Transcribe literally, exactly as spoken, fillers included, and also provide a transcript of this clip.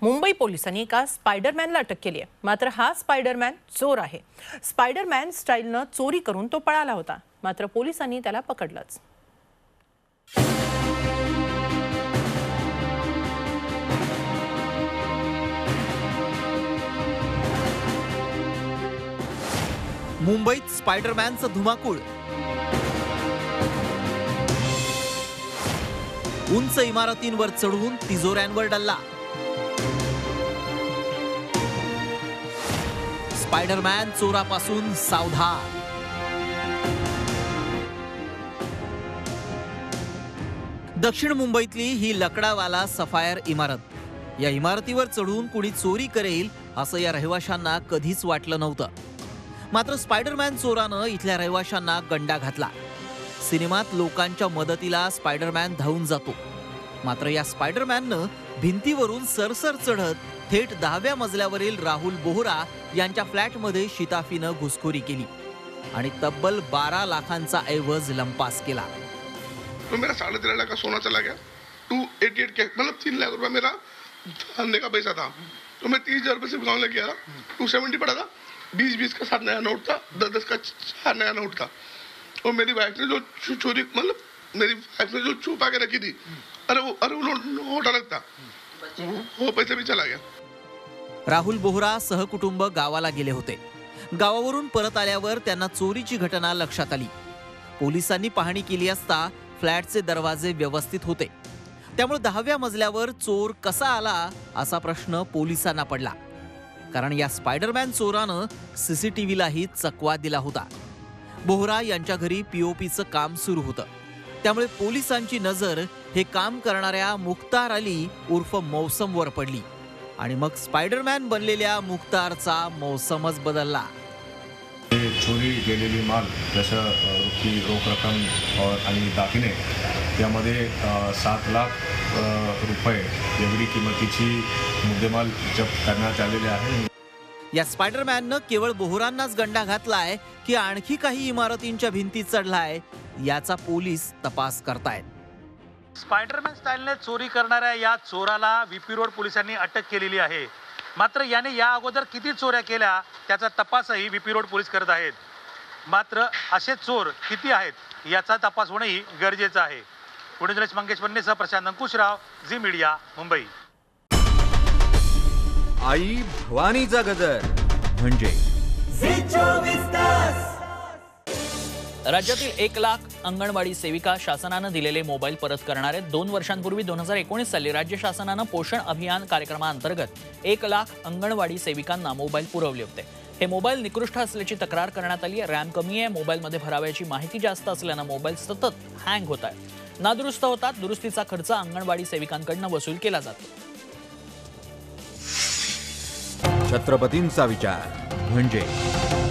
मुंबई पोलिसांनी एका स्पायडरमॅनला अटक केली आहे। मात्र हा स्पायडरमॅन चोर आहे। स्पायडरमॅन स्टाईलनं चोरी करून तो पळाला होता, मात्र पोलिसांनी त्याला पकडलंच। मुंबईत स्पायडरमॅनचं धुमाकूळ। उंच इमारतींवर चढून तिजोऱ्यांवर डल्ला। स्पायडरमॅन चोरापासून सावधान। दक्षिण मुंबईतली ही लकडावाला सफायर इमारत। या इमारतीवर चढून कुणी चोरी करेल असं या रहिवाशांना कधीच वाटलं नव्हतं। मात्र स्पायडरमॅन चोरानं इथल्या रहिवाशांना गंडा घातला। सिनेमात लोकांच्या मदतीला स्पायडरमॅन धावून जातो, मात्र या स्पायडरमॅननं भिंतीवरून सरसर चढत थेट दहाव्या मजल्यावरील राहुल बोहरा यांच्या फ्लॅटमध्ये शिताफीनं घुसखोरी केली आणि तब्बल बारा लाखांचा ऐवज लंपास केला। तो मेरा साढ़े तेरह लाख का सोना चला गया, टू एटी एट के मतलब तीन लाख रुपया मेरा धंधे का पैसा था। तो मैं तीस हजार रुपये से गाँव लेके आया, टू सेवेंटी पड़ा था, बीस बीस का सात नया नोट था, दस दस का चार नया नोट था। और मेरी वाइफ ने जो चोरी मतलब मेरी वाइफ ने जो छुपा के रखी थी, अरे वो अरे वो नोट अलग था, वो पैसे भी चला गया। राहुल बोहरा सहकुटुंब गावाला गेले होते। गावावरून परत आल्यावर त्यांना चोरीची घटना लक्षात आली। पोलिसांनी पाहणी केली असता फ्लॅटचे दरवाजे व्यवस्थित होते, त्यामुळे दहाव्या मजल्यावर चोर कसा आला असा प्रश्न पोलिसांना पडला, कारण या स्पायडरमॅन चोरानं सीसीटीव्हीलाही चकवा दिला होता। बोहरा यांच्या घरी पीओपीचं काम सुरू होतं, त्यामुळे पोलिसांची नजर हे काम करणाऱ्या मुख्तार अली उर्फ मौसमवर पडली आणि मग स्पायडरमॅन बनलेल्या मुख्तारचा मौसमच बदलला। चोरी गेलेली माल जसं की रोख रक्कम आणि दागिने त्यामध्ये सात लाख रुपये एवढी किमतीची मुद्देमाल जप्त करण्यात आलेले आहे। या स्पायडरमॅननं केवळ बोहरांनाच गंडा घातलाय की आणखी काही इमारतींच्या भिंती चढलाय याचा पोलीस तपास करतायत। स्पायडरमॅन स्टाईलने चोरी करणाऱ्या या चोराला व्हीपी रोड पोलिसांनी अटक केलेली आहे। मात्र याने या अगोदर किती चोऱ्या केल्या त्याचा तपासही व्हीपी रोड पोलीस करत आहेत। मात्र असे चोर किती आहेत याचा तपास होणेही गरजेचं आहे। पुणे जर्नलिस्ट मंगेश वन्नेसह प्रशांत अंकुशराव, झी मीडिया, मुंबई। आई भवानीचा गजर म्हणजे राज्यातील एक लाख अंगणवाडी सेविका शासनानं दिलेले मोबाईल परत करणारे दोन वर्षांपूर्वी दोन हजार एकोणीस साली राज्य शासनानं पोषण अभियान कार्यक्रमाअंतर्गत एक लाख अंगणवाडी सेविकांना मोबाईल पुरवले होते। हे मोबाईल निकृष्ट असल्याची तक्रार करण्यात आली आहे। रॅम कमी आहे, मोबाईलमध्ये भरावयाची माहिती जास्त असल्यानं मोबाईल सतत हँग होत आहे, नादुरुस्त होतात। दुरुस्तीचा खर्च अंगणवाडी सेविकांकडून वसूल केला जातो। छत्रपतींचा विचार म्हणजे